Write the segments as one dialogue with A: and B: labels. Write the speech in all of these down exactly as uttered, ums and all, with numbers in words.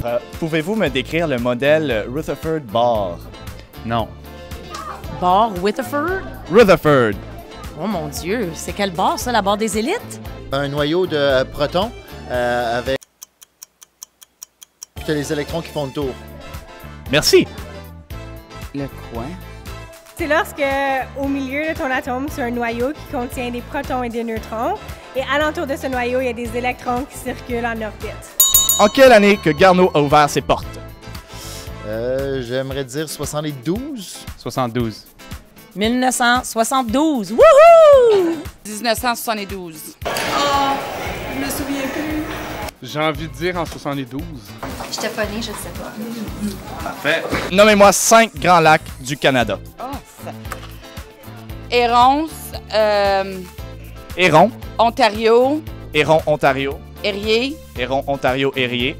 A: Euh, Pouvez-vous me décrire le modèle Rutherford Bar?
B: Non.
C: Bar Rutherford?
A: Rutherford.
C: Oh mon Dieu, c'est quelle barre ça, la barre des élites?
D: Un noyau de euh, protons euh, avec puis t'as les électrons qui font le tour.
A: Merci.
B: Le quoi?
E: C'est lorsque, au milieu de ton atome, tu as un noyau qui contient des protons et des neutrons. Et alentour de ce noyau, il y a des électrons qui circulent en orbite.
A: En quelle année que Garneau a ouvert ses portes?
D: Euh, J'aimerais dire soixante-douze.
B: soixante-douze.
C: mille neuf cent soixante-douze. Wouhou!
F: dix-neuf cent soixante-douze.
G: Oh, je me souviens plus.
H: J'ai envie de dire en soixante-douze.
G: J'étais pas née, je sais pas.
A: Parfait. Nommez-moi cinq grands lacs du Canada.
F: Oh, ça. Héronce, euh,
A: Héron,
F: Ontario,
A: Héron, Ontario,
F: Erie.
A: Héron, Ontario, Erie.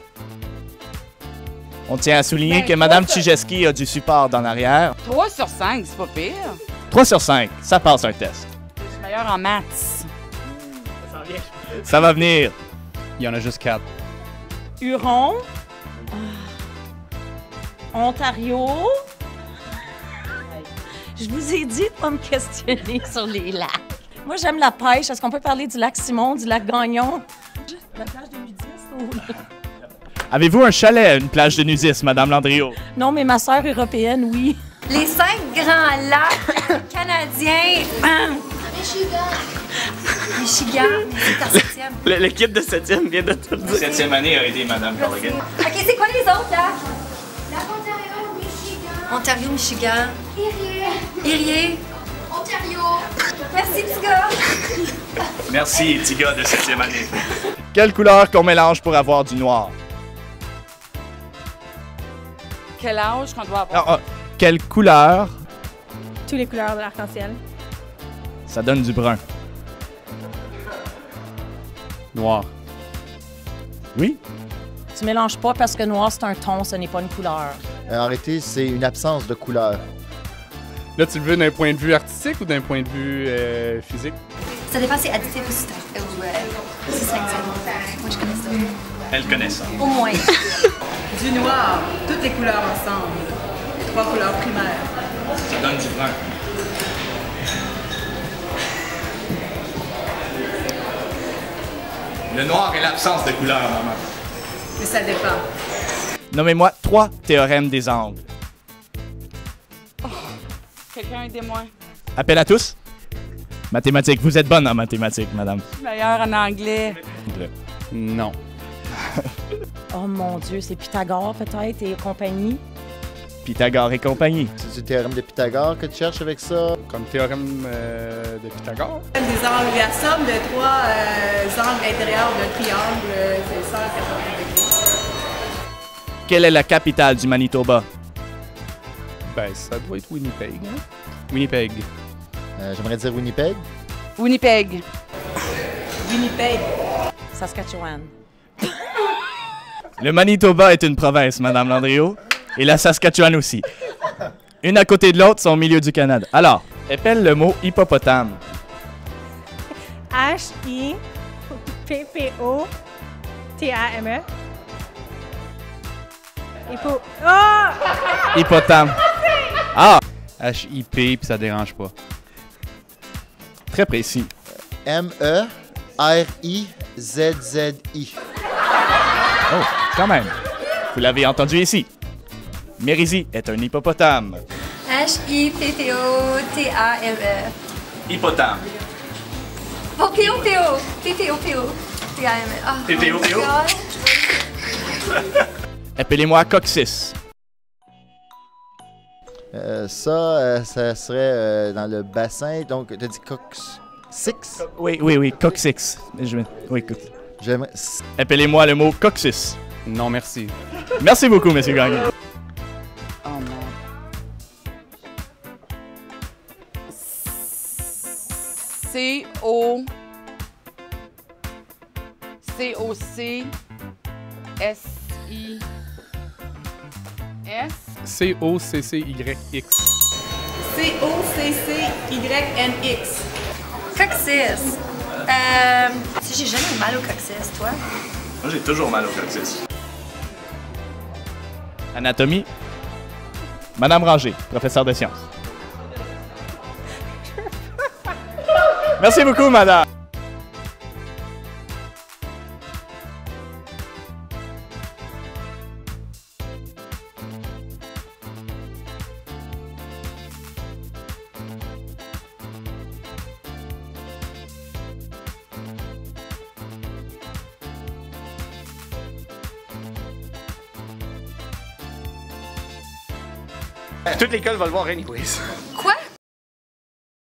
A: On tient à souligner
F: Ben,
A: que Mme
F: trois sur-
A: Tchigeski a du support dans l'arrière.
F: trois sur cinq, c'est pas pire.
A: trois sur cinq, ça passe un test.
F: Je suis meilleure en maths.
A: Ça va venir.
B: Il y en a juste quatre.
C: Huron. Ontario. Je vous ai dit de pas me questionner sur les lacs. Moi, j'aime la pêche. Est-ce qu'on peut parler du lac Simon, du lac Gagnon? La plage de nudistes ou...
A: Avez-vous un chalet à une plage de nudistes, Madame Landriot?
C: Non, mais ma sœur européenne, oui.
G: Les cinq grands lacs canadiens. Michigan. Michigan, c'est ta septième.
A: L'équipe de septième vient de tout le dire. Septième année a aidé Madame Corrigan.
G: OK, c'est quoi les autres lacs?
I: Lac Ontario, Michigan.
G: Ontario, Michigan.
I: Erie.
G: Erie.
I: Ontario.
G: Merci, petit gars.
A: Merci, petit gars de septième année. Quelle couleur qu'on mélange pour avoir du noir?
F: Quel âge qu'on doit avoir?
A: Non, ah, quelle couleur
E: Toutes les couleurs de l'arc-en-ciel.
A: ça donne du brun?
B: Noir.
A: Oui?
C: Tu mélanges pas parce que noir, c'est un ton, ce n'est pas une couleur.
D: Euh, en réalité, c'est une absence de couleur.
H: Là, tu le veux d'un point de vue artistique ou d'un point de vue euh, physique?
G: Ça dépend si c'est additif ou si c'est ou, euh, si c'est actif. Moi, je connais ça.
A: Elle connaît ça.
G: Au moins.
J: Du noir, toutes les couleurs ensemble. Les trois couleurs primaires.
A: Ça donne du brun. Le noir est l'absence de couleur, maman.
J: Mais ça dépend.
A: Nommez-moi trois théorèmes des angles.
F: Quelqu'un aidez-moi.
A: Appel à tous. Mathématiques. Vous êtes bonne en mathématiques, madame.
F: Je suis meilleure en anglais.
B: Non.
C: Oh mon Dieu, c'est Pythagore peut-être et compagnie.
A: Pythagore et compagnie.
D: C'est le théorème de Pythagore que tu cherches avec ça?
H: Comme théorème euh, de Pythagore?
J: Des angles, la somme de trois euh, angles intérieurs d'un triangle, euh, c'est cent quatre-vingts degrés.
A: Quelle est la capitale du Manitoba?
H: Ben, ça doit être Winnipeg, hein? Winnipeg.
D: Euh, J'aimerais dire Winnipeg.
F: Winnipeg.
J: Winnipeg.
C: Saskatchewan.
A: Le Manitoba est une province, madame Landriot. Et la Saskatchewan aussi. Une à côté de l'autre sont au milieu du Canada. Alors, épelle le mot hippopotame.
E: H I P P O T A M E. Hippo... Oh!
A: Hippotame. Ah!
B: H I P, puis ça dérange pas.
A: Très précis.
D: M E R I Z Z I.
A: Oh, quand même. Vous l'avez entendu ici. Mérizy est un hippopotame.
G: H I P P O T A M E.
A: Hippotame.
G: Oh, P O P O. P P O P O. T A M E. Ah,
A: P P O P O.
G: oh my God.
A: Appelez-moi coccyx.
D: Euh, ça, euh, ça serait euh, dans le bassin. Donc, tu as dit cox. Six?
A: Oui, oui, oui, coccyx. Je... Oui, écoute.
D: J'aimerais.
A: Appelez-moi le mot coccyx.
B: Non, merci.
A: Merci beaucoup, monsieur Gagnon.
F: Oh non. C O C O C S I S.
H: C O C C Y X.
J: C O C C Y N X.
G: Coccyx. Euh, si j'ai jamais eu mal au coccyx, toi?
A: Moi, j'ai toujours mal au coccyx. Anatomie. Madame Ranger, professeure de sciences. Merci beaucoup, madame.
K: Toute l'école va le voir anyways.